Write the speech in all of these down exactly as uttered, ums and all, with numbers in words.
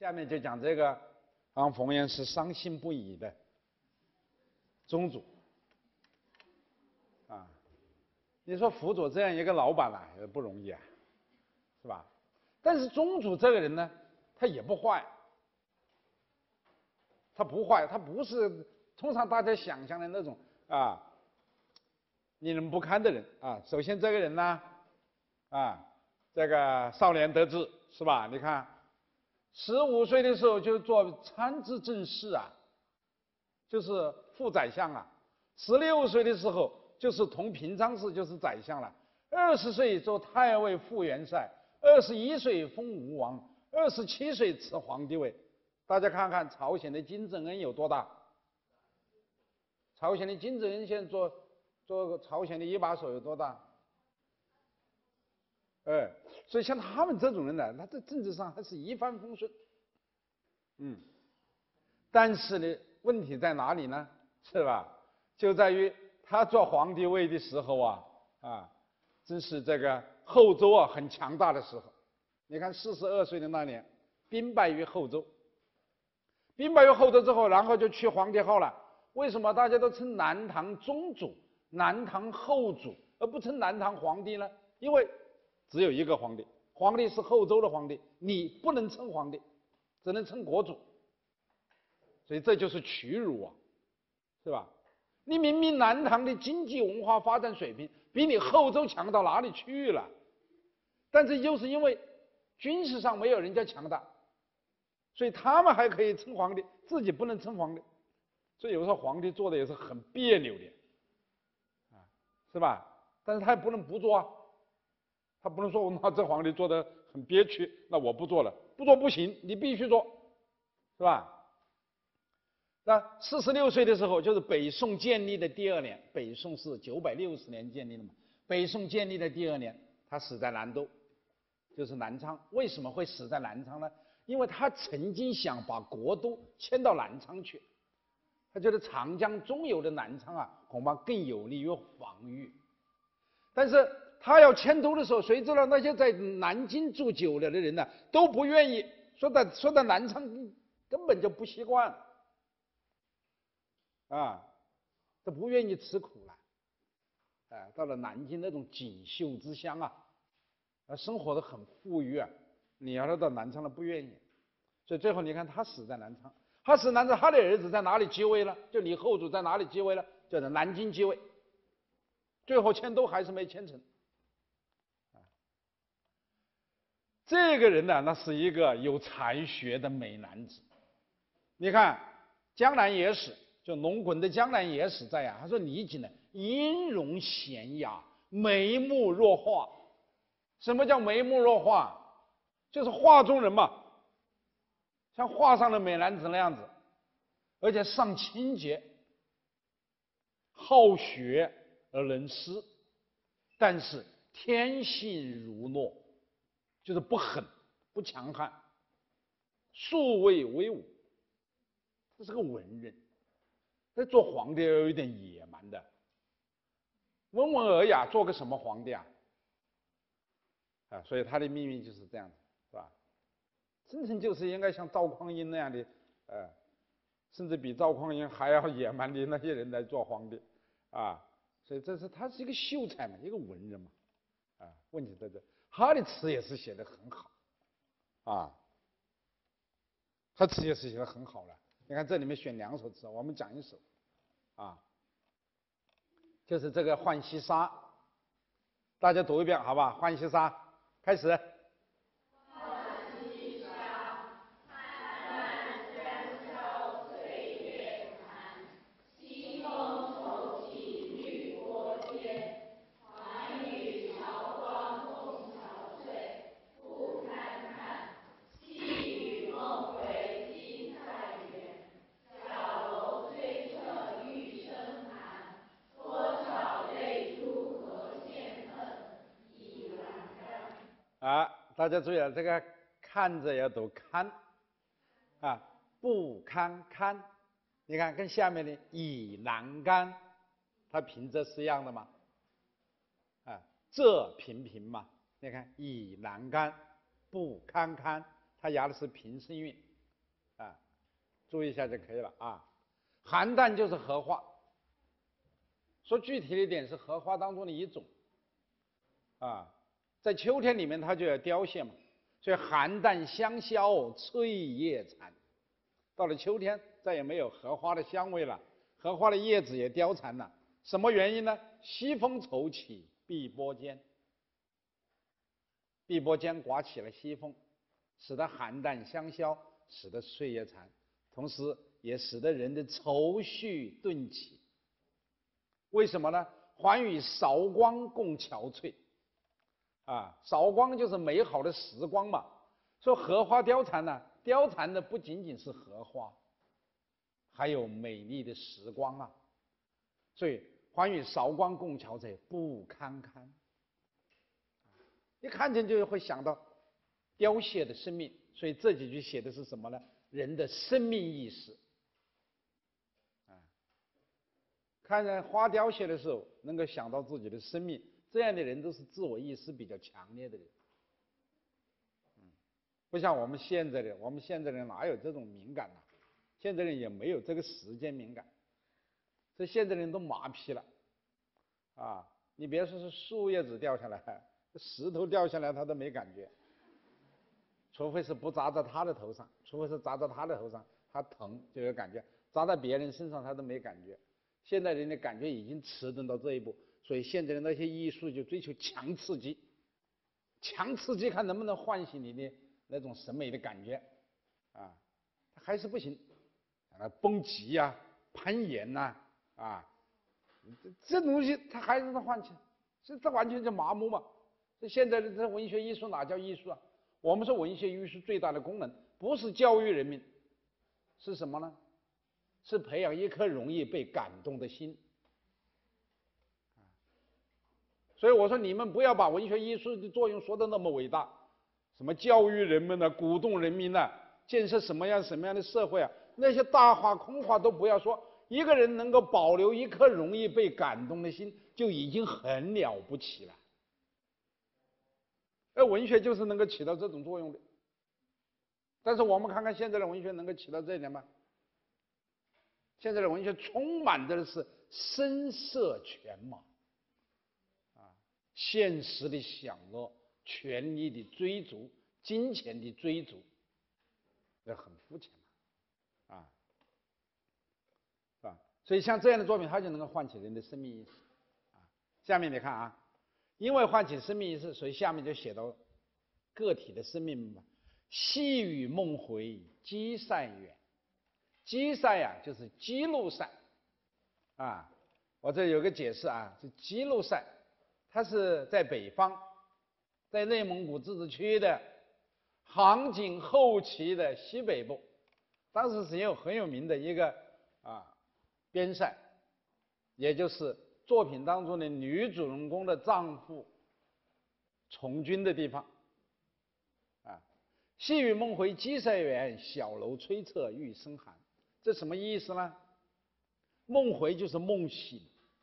下面就讲这个让冯延巳伤心不已的宗主啊。你说辅佐这样一个老板啊，也不容易啊，是吧？但是宗主这个人呢，他也不坏，他不坏，他不是通常大家想象的那种啊令人不堪的人啊。首先这个人呢，啊，这个少年得志是吧？你看，十五岁的时候就做参知政事啊，就是副宰相啊；十六岁的时候就是同平章事，就是宰相了；二十岁做太尉副元帅，二十一岁封吴王，二十七岁持皇帝位。大家看看朝鲜的金正恩有多大？朝鲜的金正恩现在做做朝鲜的一把手有多大？哎，所以像他们这种人呢，他在政治上还是一帆风顺。嗯，但是呢，问题在哪里呢？是吧？就在于他做皇帝位的时候啊，啊，真是这个后周啊很强大的时候。你看四十二岁的那年，兵败于后周。兵败于后周之后，然后就取皇帝号了。为什么大家都称南唐宗主、南唐后主，而不称南唐皇帝呢？因为只有一个皇帝，皇帝是后周的皇帝，你不能称皇帝，只能称国主。所以这就是屈辱啊，是吧？你明明南唐的经济文化发展水平比你后周强到哪里去了，但是就是因为军事上没有人家强大，所以他们还可以称皇帝，自己不能称皇帝。所以有时候皇帝做的也是很别扭的，啊，是吧？但是他也不能不做啊，他不能说那这皇帝做的很憋屈，那我不做了，不做不行，你必须做，是吧？那四十六岁的时候，就是北宋建立的第二年，北宋是九百六十年建立的嘛。北宋建立的第二年，他死在南都，就是南昌。为什么会死在南昌呢？因为他曾经想把国都迁到南昌去，他觉得长江中游的南昌啊，恐怕更有利于防御。但是他要迁都的时候，谁知道那些在南京住久了的人呢，都不愿意，说在说在南昌根本就不习惯。啊，他不愿意吃苦了，哎、啊，到了南京那种锦绣之乡啊，啊，生活的很富裕啊，你要他到南昌了不愿意，所以最后你看他死在南昌，他死南昌，他的儿子在哪里继位了？就你后主在哪里继位了？就在南京继位，最后迁都还是没迁成。啊，这个人呢，那是一个有才学的美男子，你看江南野史。就龙滚的江南野史在啊，他说李璟呢，音容娴雅，眉目若画。什么叫眉目若画？就是画中人嘛，像画上的美男子那样子，而且尚清洁，好学而能诗，但是天性如懦，就是不狠不强悍，素未威武，这是个文人。那做皇帝要有一点野蛮的，温文尔雅，做个什么皇帝啊？啊，所以他的命运就是这样子，是吧？真正就是应该像赵匡胤那样的，呃，甚至比赵匡胤还要野蛮的那些人来做皇帝，啊，所以这是他是一个秀才嘛，一个文人嘛，啊，问题在这，他的词也是写得很好，啊，他词也是写得很好了。你看这里面选两首词，我们讲一首，啊，就是这个《浣溪沙》，大家读一遍好吧？《浣溪沙》开始。啊，大家注意了，这个看着要读堪，啊，不堪堪，你看跟下面的以栏杆，它平仄是一样的吗？啊，这平平嘛，你看以栏杆，不堪堪，它押的是平声韵， 注意一下就可以了啊。寒淡就是荷花，说具体的一点是荷花当中的一种啊，在秋天里面它就要凋谢嘛，所以寒淡香消翠叶残。到了秋天再也没有荷花的香味了，荷花的叶子也凋残了。什么原因呢？西风愁起碧波间，碧波间刮起了西风，使得寒淡香消，使得翠叶残，同时也使得人的愁绪顿起。为什么呢？还与韶光共憔悴啊，韶光就是美好的时光嘛。说荷花凋残呢，凋残的不仅仅是荷花，还有美丽的时光啊。所以还与韶光共憔悴，不堪堪。一看见就会想到凋谢的生命，所以这几句写的是什么呢？人的生命意识。啊，看见花凋谢的时候，能够想到自己的生命，这样的人都是自我意识比较强烈的人。嗯，不像我们现在的，我们现在人哪有这种敏感呢、啊？现在人也没有这个时间敏感，所以现在人都麻痹了。啊，你别说是树叶子掉下来，石头掉下来他都没感觉，除非是不砸在他的头上，除非是砸在他的头上，他疼就有感觉，砸在别人身上他都没感觉。现在人的感觉已经迟钝到这一步，所以现在的那些艺术就追求强刺激，强刺激看能不能唤醒你的那种审美的感觉，啊，还是不行，啊，蹦极呀、啊、攀岩呐、啊，啊。这东西它还是能唤起，这这完全就麻木嘛。这现在的这文学艺术哪叫艺术啊？我们说文学艺术最大的功能不是教育人民，是什么呢？是培养一颗容易被感动的心。所以我说你们不要把文学艺术的作用说得那么伟大，什么教育人们呢、鼓动人民呢、建设什么样什么样的社会啊，那些大话空话都不要说。一个人能够保留一颗容易被感动的心，就已经很了不起了。而文学就是能够起到这种作用的。但是我们看看现在的文学能够起到这一点吗？现在的文学充满的是声色犬马，啊，现实的享乐、权力的追逐、金钱的追逐，这很肤浅嘛，啊。所以像这样的作品，它就能够唤起人的生命意识。啊，下面你看啊，因为唤起生命意识，所以下面就写到个体的生命嘛。细雨梦回积善远，积善呀就是积禄善。啊，我这有个解释啊，是积禄善，它是在北方，在内蒙古自治区的杭锦后旗的西北部，当时是有很有名的一个啊。边塞，也就是作品当中的女主人公的丈夫从军的地方。啊，细雨梦回积善远，小楼吹彻玉笙寒。这什么意思呢？梦回就是梦醒，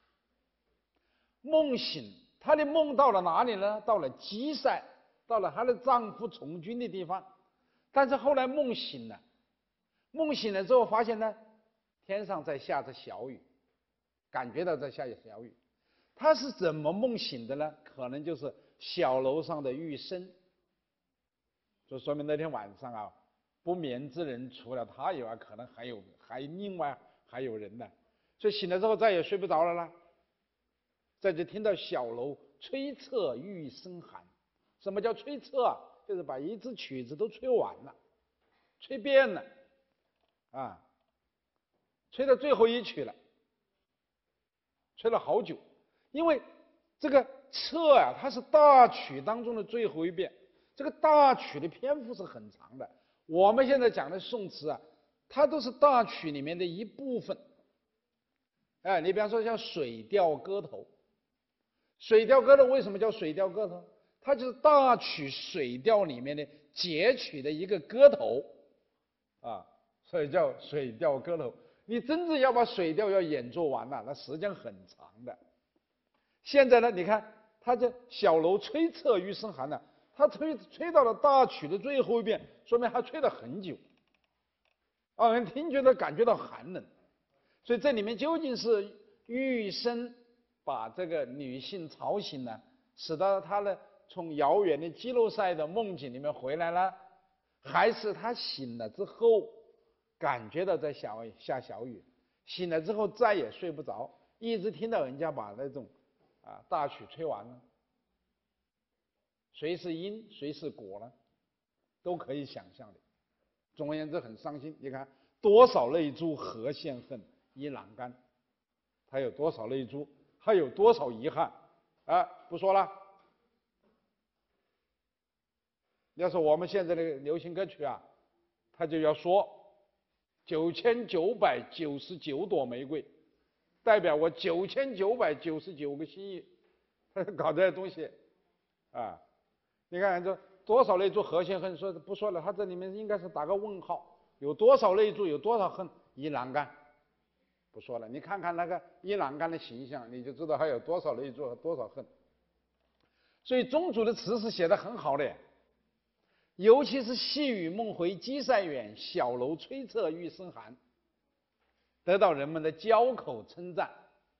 梦醒，她的梦到了哪里呢？到了积善，到了她的丈夫从军的地方。但是后来梦醒了，梦醒了之后发现呢，天上在下着小雨，感觉到在下着小雨。他是怎么梦醒的呢？可能就是小楼上的玉笙，就说明那天晚上啊，不眠之人除了他以外，可能还有还另外还有人呢。所以醒了之后再也睡不着了啦。这就听到小楼吹彻玉笙寒。什么叫吹彻啊？就是把一支曲子都吹完了，吹遍了，啊。吹到最后一曲了，吹了好久，因为这个彻啊，它是大曲当中的最后一遍，这个大曲的篇幅是很长的。我们现在讲的宋词啊，它都是大曲里面的一部分。哎，你比方说像《水调歌头》，《水调歌头》为什么叫水调歌头？它就是大曲水调里面的截取的一个歌头，啊，所以叫水调歌头。你真正要把水调要演奏完了，那时间很长的。现在呢，你看他这小楼吹彻玉笙寒呢，他吹吹到了大曲的最后一遍，说明他吹了很久。 让人听觉得感觉到寒冷。所以这里面究竟是玉笙把这个女性吵醒了，使得她呢从遥远的基洛塞的梦境里面回来了，还是她醒了之后感觉到在小下小雨，醒了之后再也睡不着，一直听到人家把那种啊大曲吹完了？谁是因谁是果呢？都可以想象的。总而言之很伤心。你看多少泪珠何羡恨一栏杆，他有多少泪珠，还有多少遗憾啊！不说了。要是我们现在的流行歌曲啊，他就要说九千九百九十九朵玫瑰，代表我九千九百九十九个心意，搞这些东西啊！你看这多少泪珠何羡恨，说不说了，他这里面应该是打个问号，有多少泪珠，有多少恨一栏杆，不说了。你看看那个一栏杆的形象，你就知道还有多少泪珠和多少恨。所以宗祖的词是写得很好的，尤其是细雨梦回鸡塞远，小楼吹彻玉笙寒，得到人们的交口称赞。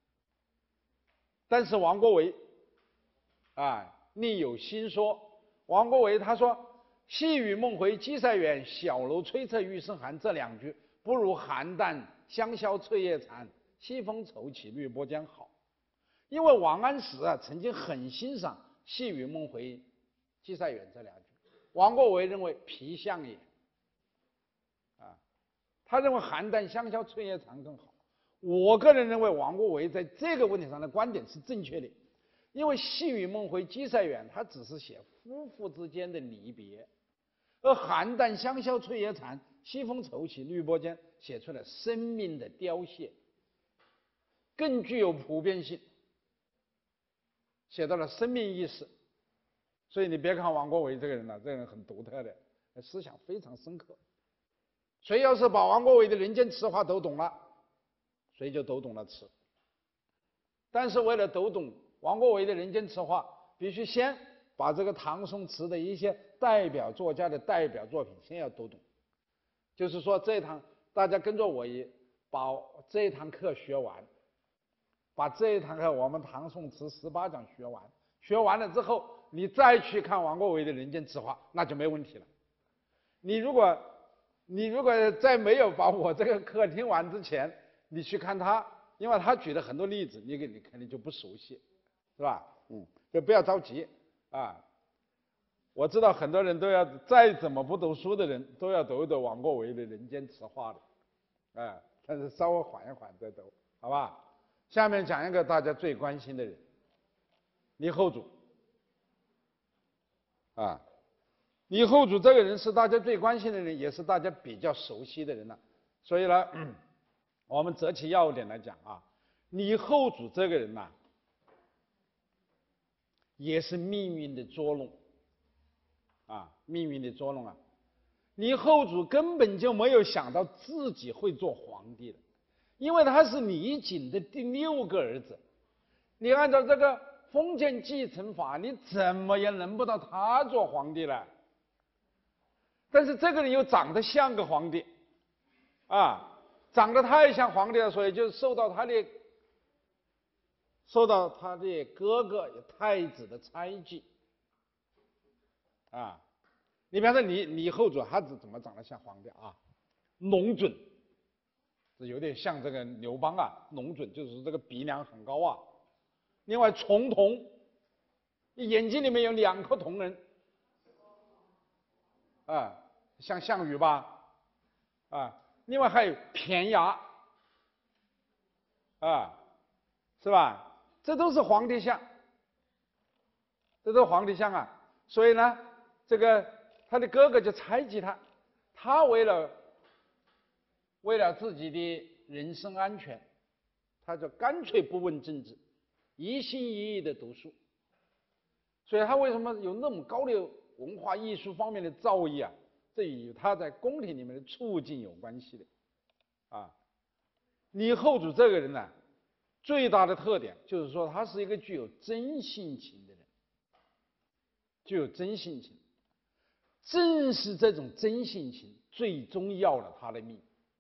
但是王国维啊另有新说，王国维他说细雨梦回鸡塞远，小楼吹彻玉笙寒这两句不如寒淡香消翠叶残，西风愁起绿波江好。因为王安石啊曾经很欣赏细雨梦回鸡塞远这两句，王国维认为皮相也啊，他认为寒淡香消翠叶残更好。我个人认为王国维在这个问题上的观点是正确的，因为细雨梦回鸡塞远他只是写夫妇之间的离别，而寒淡香消翠叶残，西风愁起绿波间写出了生命的凋谢，更具有普遍性，写到了生命意识。所以你别看王国维这个人呢、啊，这个人很独特的，思想非常深刻。谁要是把王国维的人间词话都懂了，谁就都懂了词。但是为了都懂王国维的人间词话，必须先把这个唐宋词的一些代表作家的代表作品先要都懂。就是说这一堂大家跟着我一把这一堂课学完，把这一堂课我们唐宋词十八讲学完，学完了之后你再去看王国维的人间词话，那就没问题了。你如果你如果在没有把我这个课听完之前，你去看他，因为他举了很多例子，你给你肯定就不熟悉，是吧？嗯，就不要着急啊。我知道很多人都要再怎么不读书的人都要读一读王国维的人间词话的，哎，但是稍微缓一缓再读，好吧？下面讲一个大家最关心的人，李后主。啊，李后主这个人是大家最关心的人，也是大家比较熟悉的人了。所以呢，嗯、我们择其要点来讲啊，李后主这个人呐、啊，也是命运的捉弄啊，命运的捉弄啊。李后主根本就没有想到自己会做皇帝的，因为他是李璟的第六个儿子。你按照这个封建继承法，你怎么也轮不到他做皇帝了。但是这个人又长得像个皇帝，啊，长得太像皇帝了，所以就受到他的受到他的哥哥太子的猜忌，啊，你比方说李李后主，他怎么长得像皇帝啊？龙准，这有点像这个刘邦啊，龙准就是这个鼻梁很高啊。另外重瞳，眼睛里面有两颗瞳仁，啊，像项羽吧，啊，另外还有偏牙，啊，是吧？这都是皇帝像，这都是皇帝像啊。所以呢，这个他的哥哥就猜忌他，他为了为了自己的人身安全，他就干脆不问政治，一心一意的读书。所以他为什么有那么高的文化艺术方面的造诣啊？这与他在宫廷里面的处境有关系的。啊，李后主这个人呢，最大的特点就是说他是一个具有真性情的人，具有真性情。正是这种真性情最终要了他的命。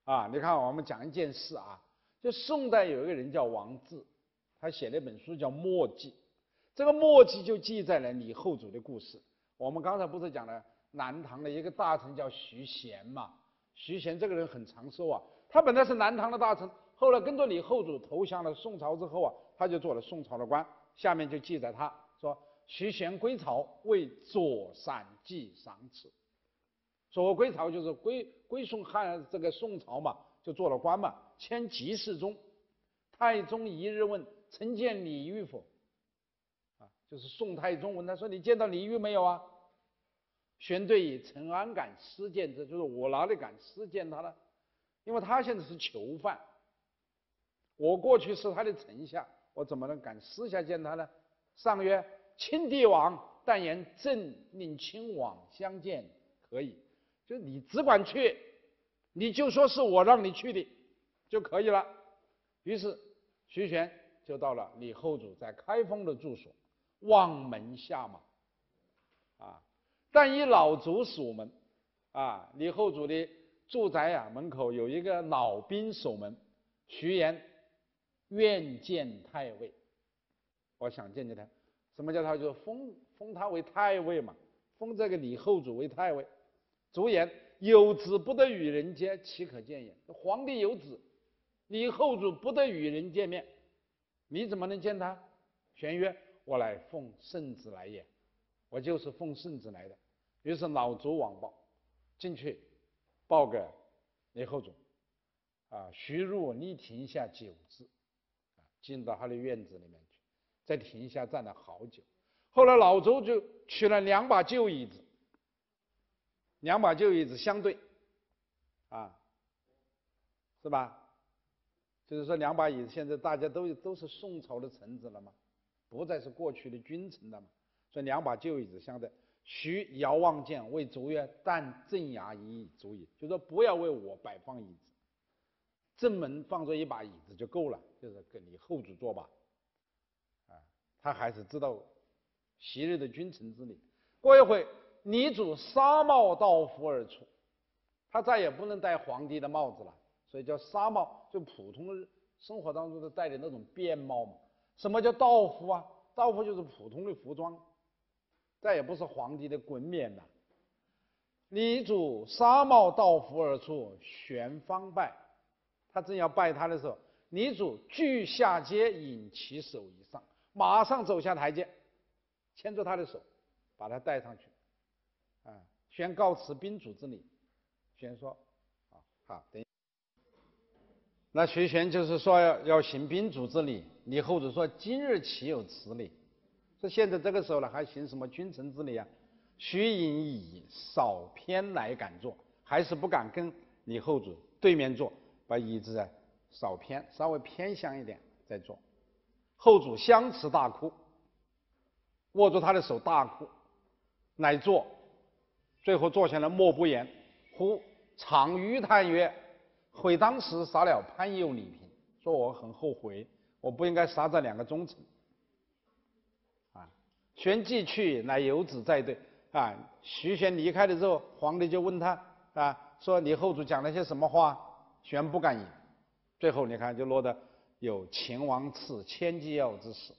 啊，你看我们讲一件事啊，就宋代有一个人叫王志，他写了一本书叫《墨记》，这个《墨记》就记载了李后主的故事。我们刚才不是讲了南唐的一个大臣叫徐贤嘛？徐贤这个人很长寿啊，他本来是南唐的大臣，后来跟着李后主投降了宋朝之后啊，他就做了宋朝的官。下面就记载他说：“徐贤归朝，为左散骑赏赐。”左归朝就是归归顺汉这个宋朝嘛，就做了官嘛。迁集侍中。太宗一日问：“曾见李煜否？”啊，就是宋太宗问他说：“你见到李煜没有啊？”玄对以：“臣安敢私见之？”就是我哪里敢私见他呢？因为他现在是囚犯，我过去是他的丞相，我怎么能敢私下见他呢？上曰：“亲帝王，但言朕令亲往相见，可以。”就你只管去，你就说是我让你去的就可以了。于是徐玄就到了李后主在开封的住所，望门下马。啊，但以老卒守门。啊，李后主的住宅啊，门口有一个老兵守门。徐言：“愿见太尉。”我想见见他。什么叫他？就是封封他为太尉嘛，封这个李后主为太尉。卒言：“有子不得与人见，岂可见也？”皇帝有子，李后主不得与人见面，你怎么能见他？玄曰：“我乃奉圣旨来也，我就是奉圣旨来的。”于是老卒往报，进去报给李后主。啊，徐入立亭下久之，啊，进到他的院子里面去，在亭下站了好久。后来老卒就取了两把旧椅子。两把旧椅子相对，啊，是吧？就是说两把椅子，现在大家都都是宋朝的臣子了嘛，不再是过去的君臣了嘛，所以两把旧椅子相对。徐遥望见，谓卒曰：“但镇衙一椅足矣。”就说不要为我摆放椅子，正门放着一把椅子就够了，就是给你后主坐吧。啊，他还是知道昔日的君臣之礼。过一会，李主纱帽道服而出，他再也不能戴皇帝的帽子了，所以叫纱帽，就普通的生活当中都戴的那种便帽嘛。什么叫道服啊？道服就是普通的服装，再也不是皇帝的衮冕了。李主纱帽道服而出，玄方拜。他正要拜他的时候，李主俱下阶，引其手以上，马上走下台阶，牵住他的手，把他带上去。啊，宣告辞宾主之礼。宣说：“啊，好，等一下。”那徐玄就是说要要行宾主之礼。李后主说：“今日岂有此礼？”说现在这个时候了，还行什么君臣之礼啊？徐隐以少偏来敢坐，还是不敢跟李后主对面坐，把椅子啊少偏，稍微偏向一点再坐。后主相持大哭，握住他的手大哭，乃坐。最后坐下来默不言。忽长吁叹曰：“悔当时杀了潘右李平。”说我很后悔，我不应该杀这两个忠臣。啊，玄既去，乃有子在对。啊，徐玄离开了之后，皇帝就问他啊，说李后主讲了些什么话？玄不敢言。最后你看，就落得有秦王赐千机要之事。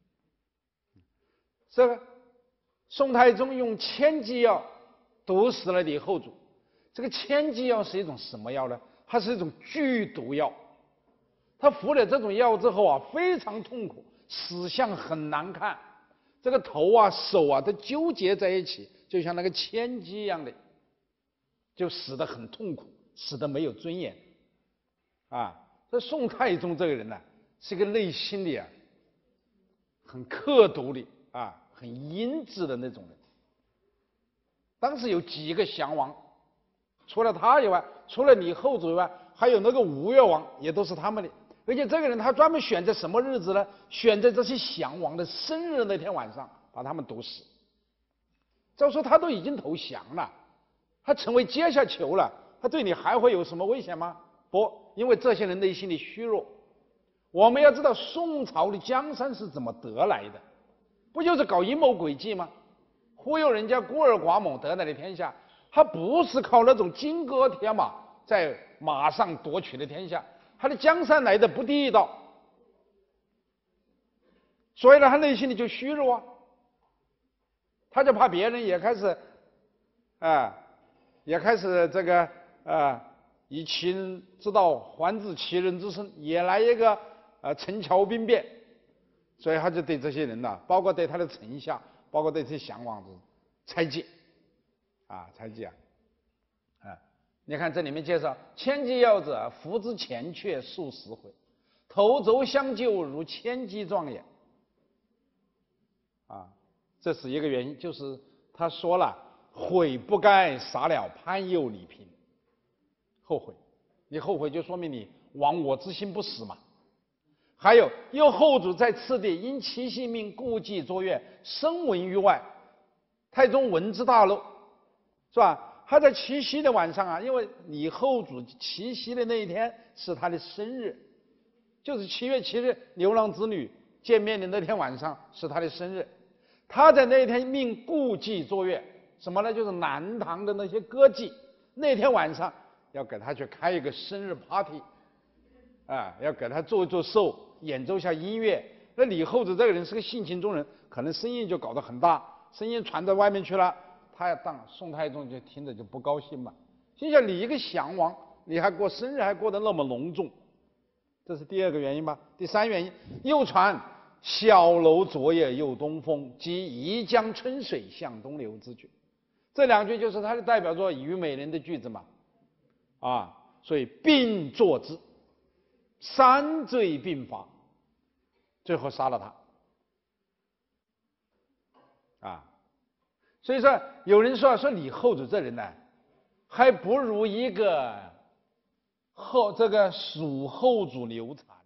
这个宋太宗用千机要毒死了李后主。这个千机药是一种什么药呢？它是一种剧毒药。他服了这种药之后啊，非常痛苦，死相很难看，这个头啊、手啊都纠结在一起，就像那个千机一样的，就死得很痛苦，死得没有尊严。啊，这宋太宗这个人呢、啊，是一个内心里啊很刻毒的啊，很阴质的那种人。当时有几个降王。除了他以外，除了李后主以外，还有那个吴越王，也都是他们的。而且这个人他专门选在什么日子呢？选在这些降王的生日那天晚上，把他们毒死。照说他都已经投降了，他成为阶下囚了，他对你还会有什么危险吗？不，因为这些人内心的虚弱。我们要知道宋朝的江山是怎么得来的，不就是搞阴谋诡计吗？忽悠人家孤儿寡母得来的天下。他不是靠那种金戈铁马在马上夺取了天下。他的江山来的不地道，所以呢，他内心里就虚弱啊，他就怕别人也开始，啊，也开始这个啊，以其人之道还治其人之身，也来一个呃陈桥兵变，所以他就对这些人呐、包括对他的臣下，包括对这些降王子猜忌，啊，猜忌啊。你看这里面介绍，千机要者，伏之前阙数十回，头轴相救，如千机状也。啊，这是一个原因，就是他说了，悔不该杀了潘右李平，后悔，你后悔就说明你亡我之心不死嘛。还有，又后主在次第，因其性命故伎卓越，声闻于外，太宗闻之大怒，是吧？他在七夕的晚上啊，因为李后主七夕的那一天是他的生日，就是七月七日牛郎织女见面的那天晚上是他的生日。他在那一天命故伎卓越，什么呢？就是南唐的那些歌妓，那天晚上要给他去开一个生日 party， 啊，要给他做一做寿，演奏一下音乐。那李后主这个人是个性情中人，可能声音就搞得很大，声音传到外面去了。他要当宋太宗就听着就不高兴嘛，心想你一个降王，你还过生日还过得那么隆重，这是第二个原因吧。第三原因，又传小楼昨夜又东风，即宜江春水向东流之句，这两句就是他的代表作《虞美人》的句子嘛，啊，所以并作之，三罪并罚，最后杀了他，啊。所以说，有人说说李后主这人呢，还不如一个后这个蜀后主刘禅。